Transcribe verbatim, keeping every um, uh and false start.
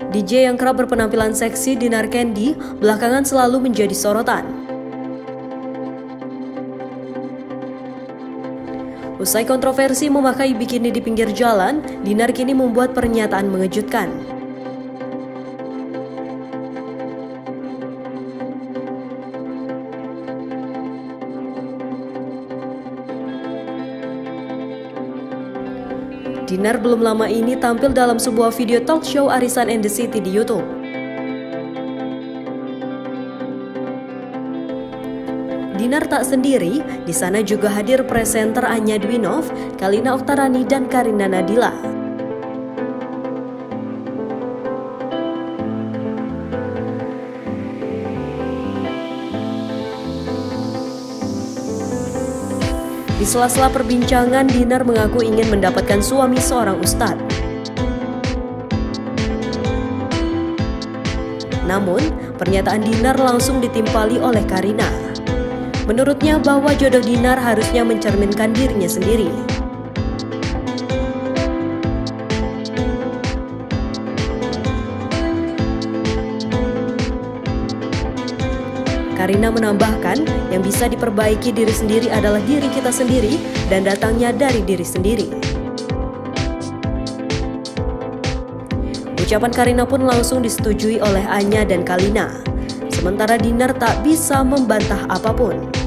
D J yang kerap berpenampilan seksi Dinar Candy belakangan selalu menjadi sorotan. Usai kontroversi memakai bikini di pinggir jalan, Dinar kini membuat pernyataan mengejutkan. Dinar belum lama ini tampil dalam sebuah video talk show Arisan and the City di YouTube. Dinar tak sendiri, di sana juga hadir presenter Anya Dwinov, Kalina Oktarani, dan Karina Nadila. Di sela-sela perbincangan, Dinar mengaku ingin mendapatkan suami seorang ustadz. Namun, pernyataan Dinar langsung ditimpali oleh Karina. Menurutnya bahwa jodoh Dinar harusnya mencerminkan dirinya sendiri. Karina menambahkan, yang bisa diperbaiki diri sendiri adalah diri kita sendiri dan datangnya dari diri sendiri. Ucapan Karina pun langsung disetujui oleh Anya dan Kalina. Sementara Dinar tak bisa membantah apapun.